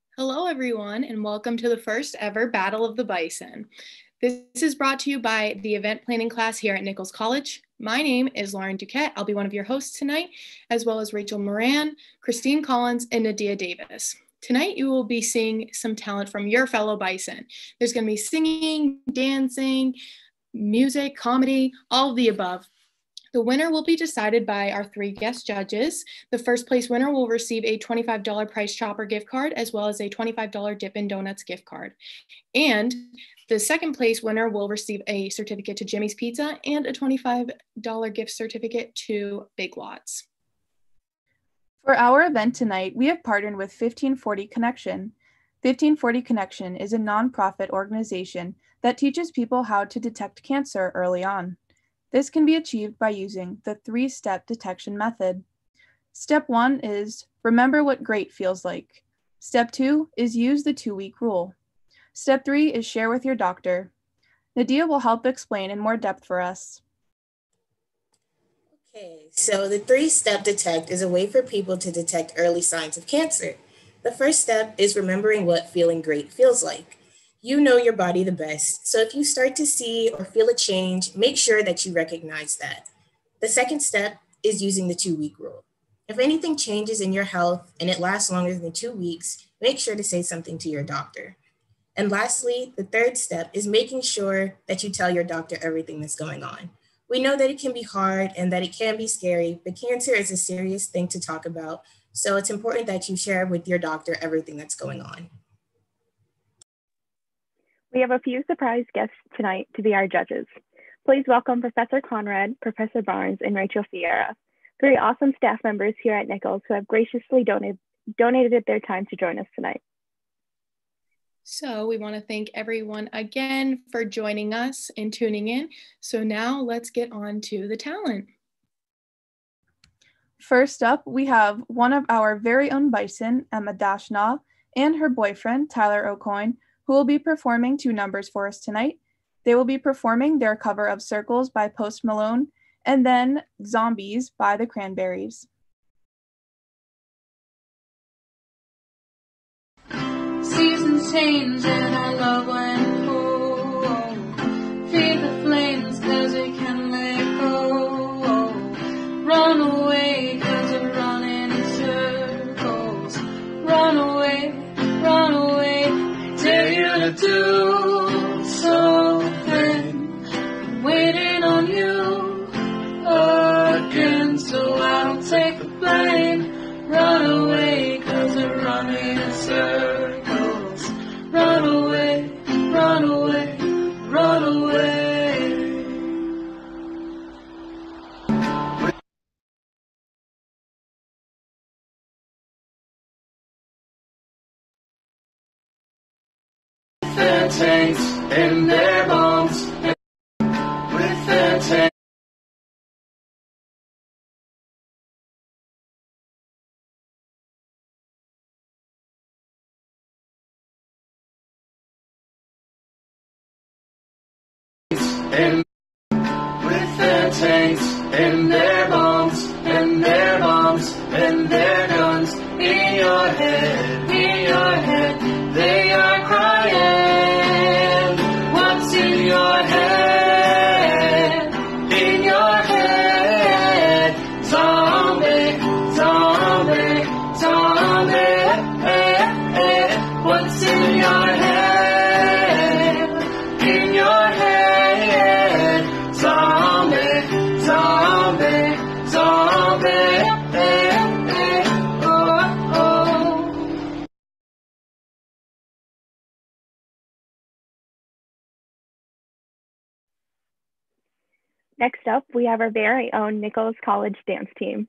Hello, everyone, and welcome to the first ever Battle of the Bison. This is brought to you by the event planning class here at Nichols College. My name is Lauren Duquette. I'll be one of your hosts tonight, as well as Rachel Moran, Christine Collins, and Nadia Davis. Tonight, you will be seeing some talent from your fellow Bison. There's going to be singing, dancing, music, comedy, all of the above. The winner will be decided by our three guest judges. The first place winner will receive a $25 Price Chopper gift card, as well as a $25 Dippin' Donuts gift card. And the second place winner will receive a certificate to Jimmy's Pizza and a $25 gift certificate to Big Lots. For our event tonight, we have partnered with 1540 Connection. 1540 Connection is a nonprofit organization that teaches people how to detect cancer early on. This can be achieved by using the 3-step detection method. Step 1 is remember what great feels like. Step 2 is use the 2-week rule. Step 3 is share with your doctor. Nadia will help explain in more depth for us. Okay, so the 3-step detect is a way for people to detect early signs of cancer. The first step is remembering what feeling great feels like. You know your body the best, so if you start to see or feel a change, make sure that you recognize that. The second step is using the 2-week rule. If anything changes in your health and it lasts longer than 2 weeks, make sure to say something to your doctor. And lastly, the third step is making sure that you tell your doctor everything that's going on. We know that it can be hard and that it can be scary, but cancer is a serious thing to talk about, so it's important that you share with your doctor everything that's going on. We have a few surprise guests tonight to be our judges. Please welcome Professor Conrad, Professor Barnes, and Rachel Sierra, 3 awesome staff members here at Nichols who have graciously donated their time to join us tonight. So we want to thank everyone again for joining us and tuning in. So now let's get on to the talent. First up, we have one of our very own Bison, Emma Dashnaw, and her boyfriend, Tyler O'Coin, who will be performing 2 numbers for us tonight. They will be performing their cover of Circles by Post Malone, and then Zombies by the Cranberries. Seasons change and our love went cold. Feed the flames cause we can let go. Run away cause we're running in circles. Run away, I dare you to do something. I'm waiting on you again, so I don't take the blame. Run away cause we're running in circles. Run away, run away, run away. With their tanks and their bombs, with their tanks. And with their tanks and their bombs and their bombs and their guns in your head, they are crying. What's in your head? In your head, zombie, zombie, zombie. What's in your head? In your head, zombie, zombie, zombie. Oh, oh. Next up, we have our very own Nichols College dance team.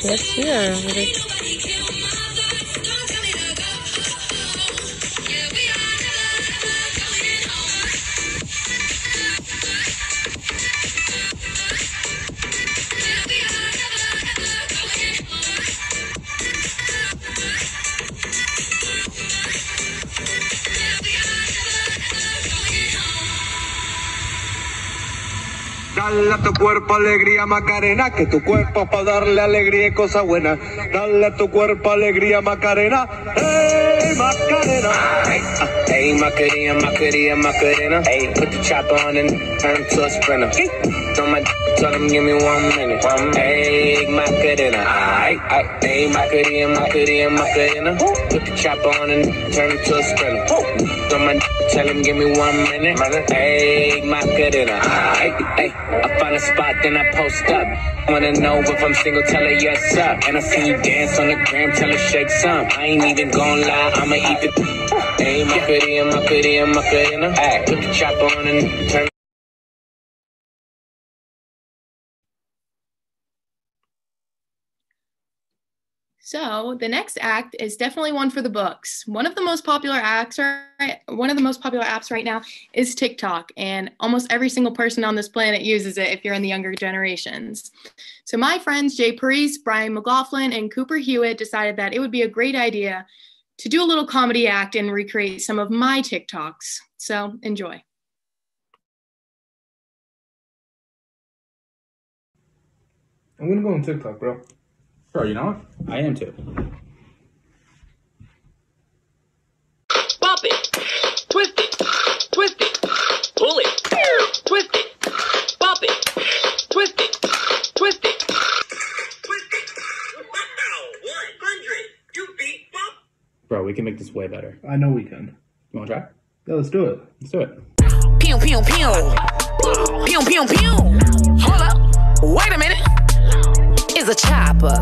Let's hear it. Dale a tu cuerpo alegría Macarena, que tu cuerpo es para darle alegría y cosas buenas. Dale a tu cuerpo alegría Macarena, hey Macarena. Hey Macarena, Macarena, Macarena. Hey, put the chopper on and turn to a sprinter. Throw my tell them give me 1 minute. Hey Macarena, hey Macarena, Macarena, Macarena. Put the chopper on and turn to a sprinter. Throw my tell them give me 1 minute. Hey Macarena, hey. I find a spot, then I post up. Wanna know if I'm single, tell her yes up. And I see you dance on the gram, tell her shake some. I ain't even gon' lie, I'ma eat the hey, Macarena, Macarena, Macarena. Ay, put the chopper on and turn. So the next act is definitely one for the books. One of the most popular apps right now is TikTok, and almost every single person on this planet uses it if you're in the younger generations. So my friends Jay Parise, Brian McLaughlin, and Cooper Hewitt decided that it would be a great idea to do a little comedy act and recreate some of my TikToks. So enjoy. I'm gonna go on TikTok, bro. Bro, you know what? I am too. Pop it, twist it, pull it, twist it, pop it, twist it, twist it, twist it. Wow, 100. You beat Bob. Bro, we can make this way better. I know we can. You wanna try? Yeah, let's do it. Let's do it. Pew, pew, pew. Pew, pew, pew. Hold up. Wait a minute. It's a chopper.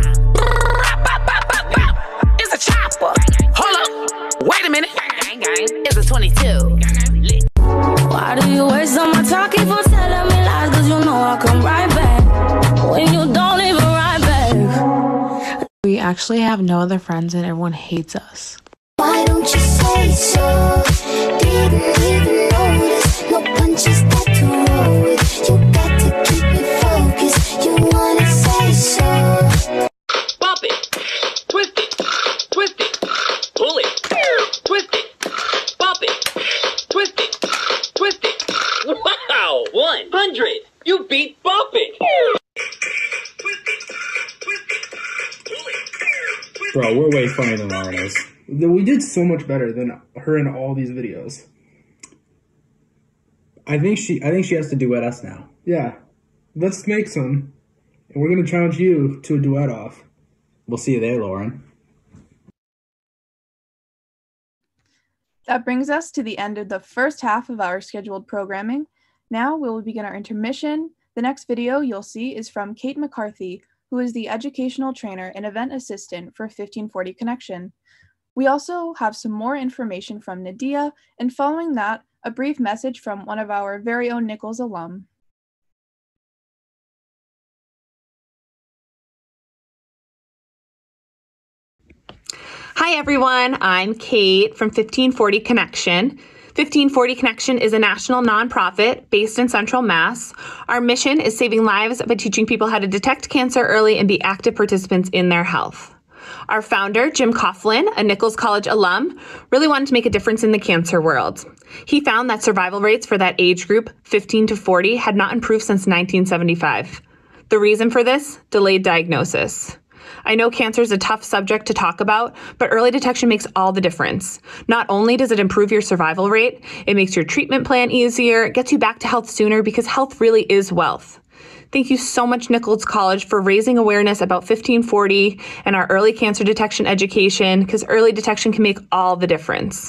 It's a chopper. Hold up. Wait a minute. It's a 22. Why do you waste all my talking for telling me lies? Cause you know I'll come right back when you don't even write back. We actually have no other friends and everyone hates us. Why don't you say so? Didn't even notice. No punches that to roll with. You got to keep me focused. You wanna say so? Pop it, twist it, pull it, twist it, pop it, twist it, twist it. Wow, 100. You beat Bop It. Bro, we're way funnier than Lauren is. We did so much better than her in all these videos. I think she has to duet us now. Yeah. Let's make some. And we're gonna challenge you to a duet off. We'll see you there, Lauren. That brings us to the end of the first half of our scheduled programming. Now we will begin our intermission. The next video you'll see is from Kate McCarthy, who is the educational trainer and event assistant for 1540 Connection. We also have some more information from Nadia, and following that, a brief message from one of our very own Nichols alum. Hi everyone, I'm Kate from 1540 Connection. 1540 Connection is a national nonprofit based in Central Mass. Our mission is saving lives by teaching people how to detect cancer early and be active participants in their health. Our founder, Jim Coughlin, a Nichols College alum, really wanted to make a difference in the cancer world. He found that survival rates for that age group, 15 to 40, had not improved since 1975. The reason for this? Delayed diagnosis. I know cancer is a tough subject to talk about, but early detection makes all the difference. Not only does it improve your survival rate, it makes your treatment plan easier, it gets you back to health sooner because health really is wealth. Thank you so much, Nichols College, for raising awareness about 1540 and our early cancer detection education, because early detection can make all the difference.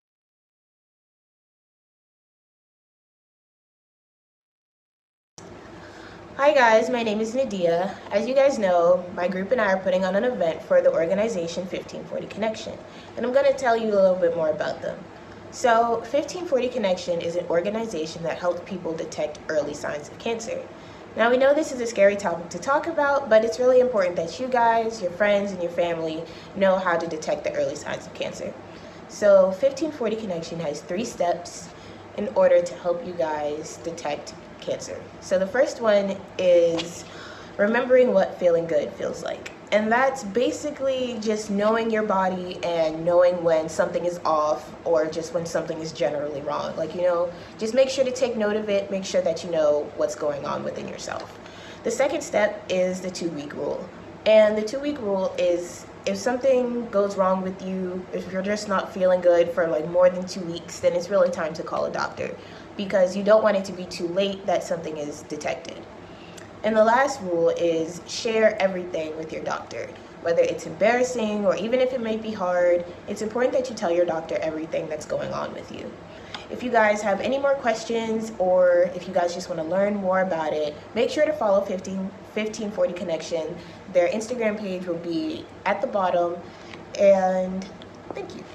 Hi guys, my name is Nadia. As you guys know, my group and I are putting on an event for the organization 1540 Connection, and I'm going to tell you a little bit more about them. So 1540 Connection is an organization that helps people detect early signs of cancer. Now, we know this is a scary topic to talk about, but it's really important that you guys, your friends, and your family know how to detect the early signs of cancer. So 1540 Connection has 3 steps in order to help you guys detect cancer. So the first one is remembering what feeling good feels like. And that's basically just knowing your body and knowing when something is off or just when something is generally wrong. Like, just make sure to take note of it, make sure that you know what's going on within yourself. The second step is the 2-week rule. And the 2-week rule is if something goes wrong with you, if you're just not feeling good for like more than 2 weeks, then it's really time to call a doctor because you don't want it to be too late that something is detected. And the last rule is share everything with your doctor. Whether it's embarrassing or even if it may be hard, it's important that you tell your doctor everything that's going on with you. If you guys have any more questions or if you guys just want to learn more about it, make sure to follow 1540 Connection. Their Instagram page will be at the bottom. And thank you.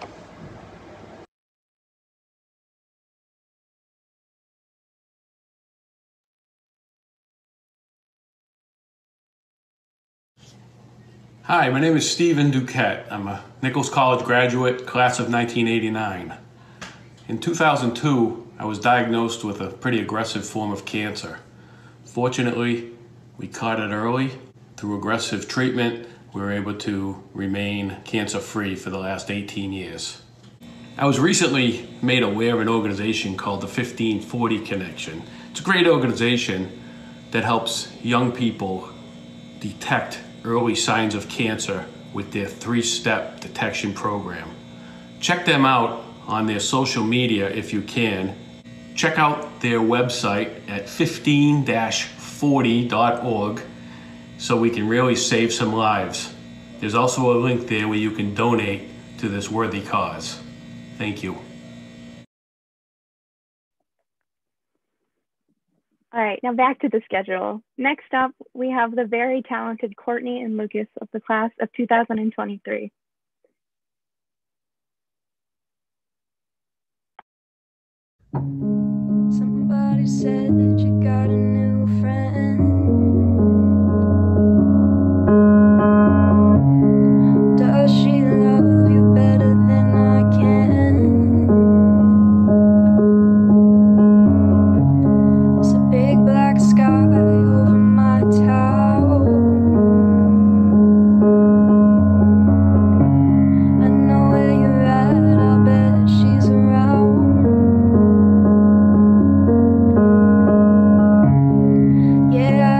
Hi, my name is Stephen Duquette. I'm a Nichols College graduate, class of 1989. In 2002, I was diagnosed with a pretty aggressive form of cancer. Fortunately, we caught it early. Through aggressive treatment, we were able to remain cancer-free for the last 18 years. I was recently made aware of an organization called the 1540 Connection. It's a great organization that helps young people detect early signs of cancer with their 3-step detection program. Check them out on their social media if you can. Check out their website at 15-40.org so we can really save some lives. There's also a link there where you can donate to this worthy cause. Thank you. All right, now back to the schedule. Next up, we have the very talented Courtney and Lucas of the class of 2023. Somebody said you got a new friend. Does she love you better than I can? There's a big black sky over my town. I know where you're at, I bet she's around. Yeah,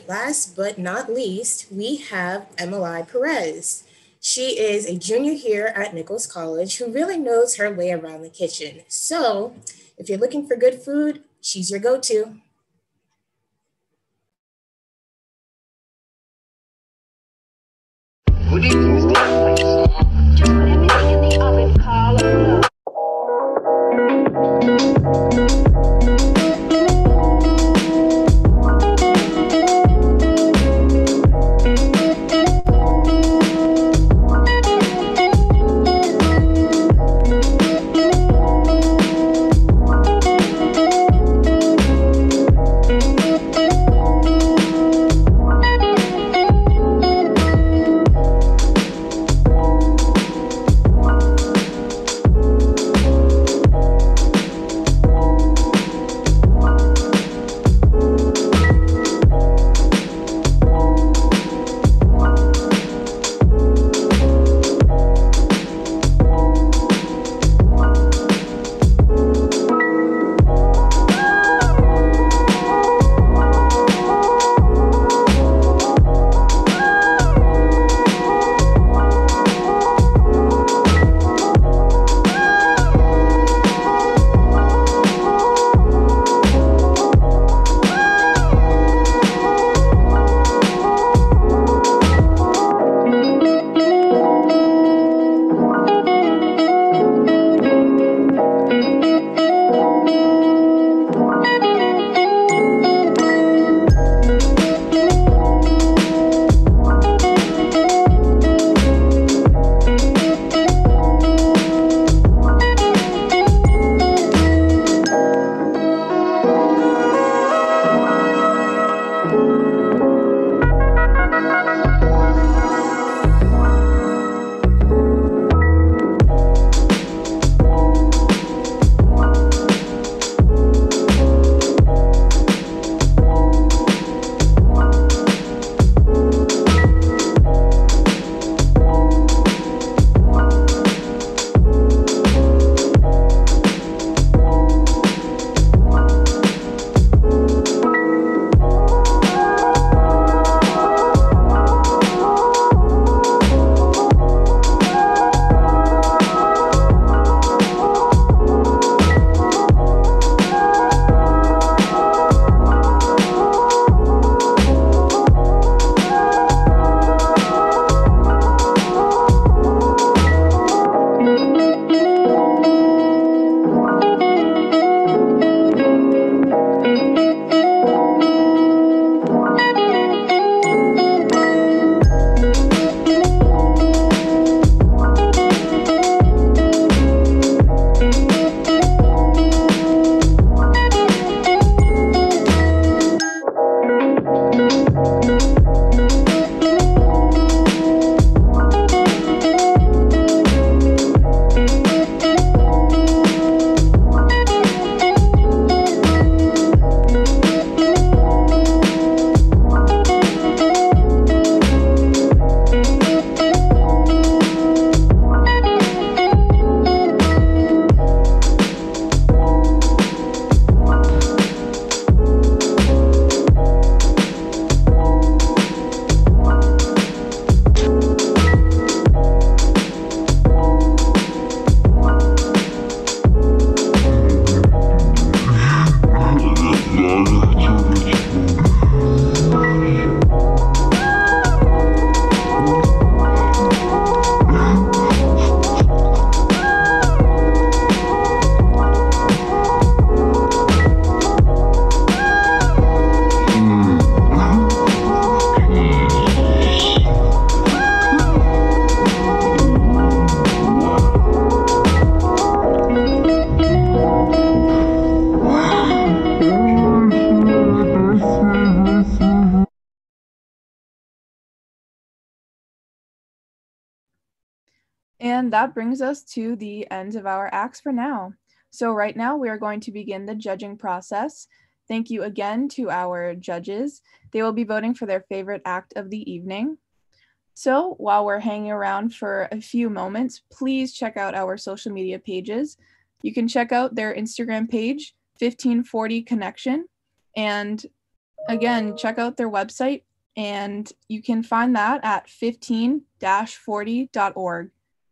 last but not least, we have Emily Perez. She is a junior here at Nichols College who really knows her way around the kitchen. So if you're looking for good food, she's your go-to. And that brings us to the end of our acts for now. So right now we are going to begin the judging process. Thank you again to our judges. They will be voting for their favorite act of the evening. So while we're hanging around for a few moments, please check out our social media pages. You can check out their Instagram page, 1540 Connection, and Again, check out their website, and you can find that at 15-40.org.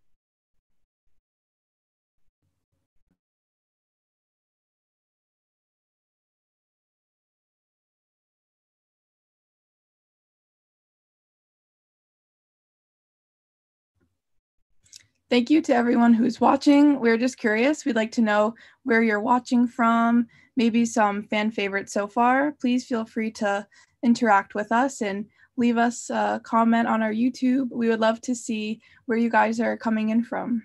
Thank you to everyone who's watching. We're just curious. We'd like to know where you're watching from, maybe some fan favorites so far. Please feel free to interact with us and leave us a comment on our YouTube. We would love to see where you guys are coming in from.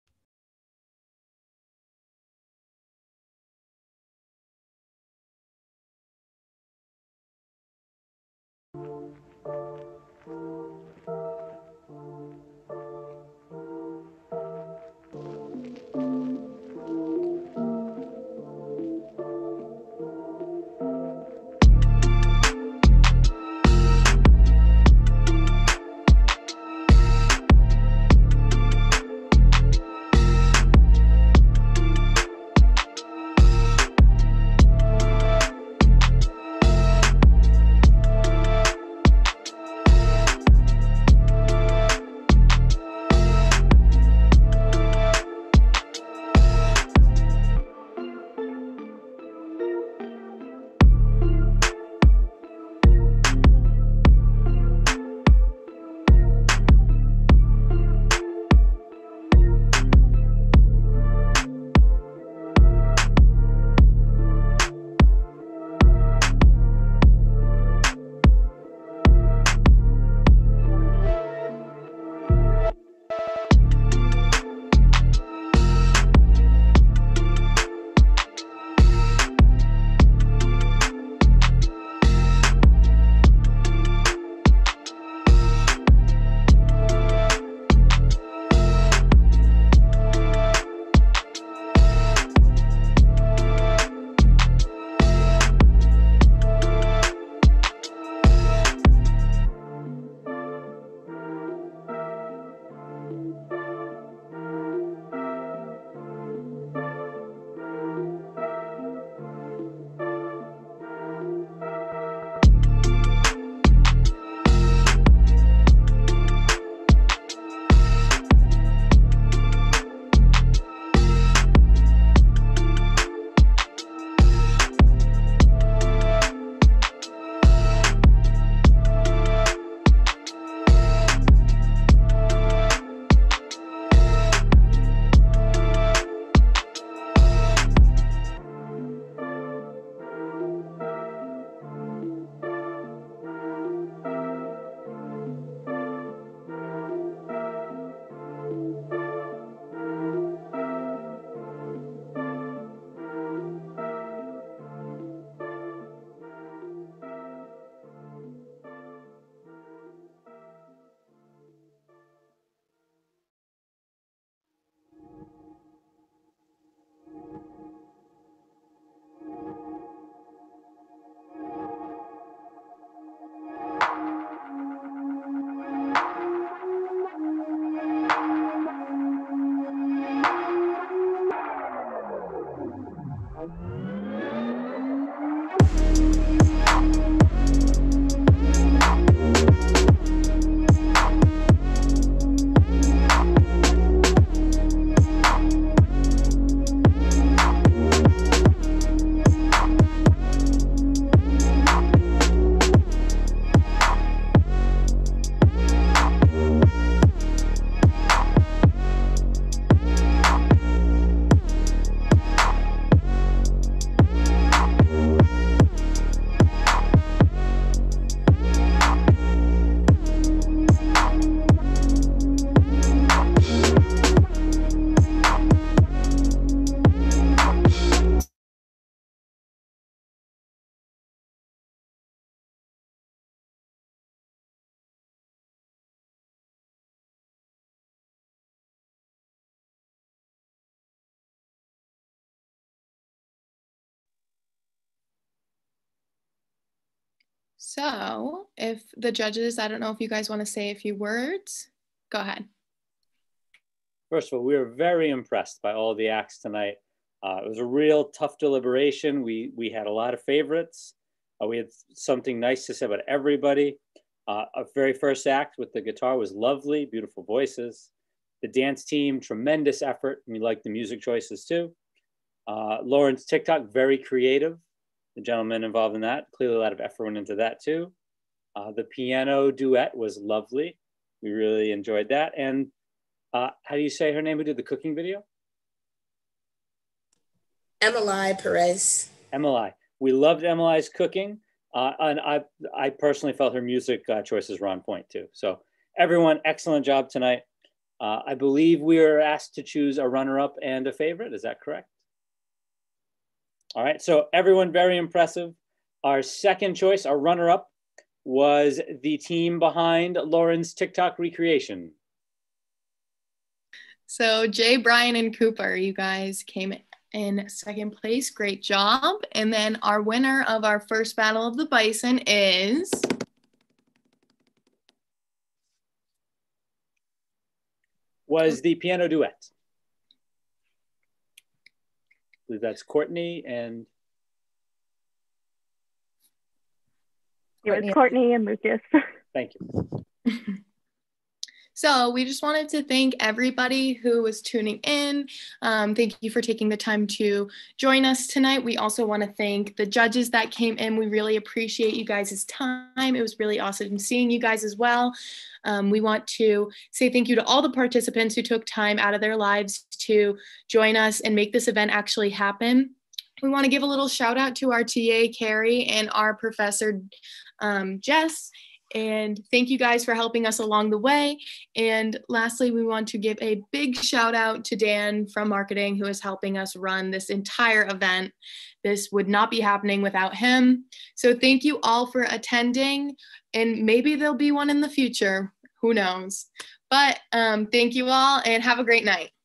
So if the judges, I don't know if you guys want to say a few words. Go ahead. First of all, we were very impressed by all the acts tonight. It was a real tough deliberation. We had a lot of favorites, We had something nice to say about everybody. Our very first act with the guitar was lovely, beautiful voices. The dance team, tremendous effort. We liked the music choices too. Lauren's TikTok, very creative. The gentleman involved in that, clearly a lot of effort went into that too. The piano duet was lovely. We really enjoyed that. And how do you say her name who did the cooking video? Emily Perez. Emily. We loved Emily's cooking. And I personally felt her music choices were on point too. So everyone, excellent job tonight. I believe we are asked to choose a runner-up and a favorite. Is that correct? All right, so everyone, very impressive. Our second choice, our runner-up, was the team behind Lauren's TikTok recreation. So Jay, Brian, and Cooper, you guys came in second place. Great job. And then our winner of our first Battle of the Bison is... was the piano duet. I believe that's Courtney and... It was Courtney and Lucas. Thank you. So we just wanted to thank everybody who was tuning in. Thank you for taking the time to join us tonight. We also want to thank the judges that came in. We really appreciate you guys' time. It was really awesome seeing you guys as well. We want to say thank you to all the participants who took time out of their lives to join us and make this event actually happen. We want to give a little shout out to our TA, Carrie, and our professor, Jess. And thank you guys for helping us along the way. And lastly, we want to give a big shout out to Dan from marketing, who is helping us run this entire event. This would not be happening without him. So thank you all for attending, and maybe there'll be one in the future. Who knows? But thank you all and have a great night.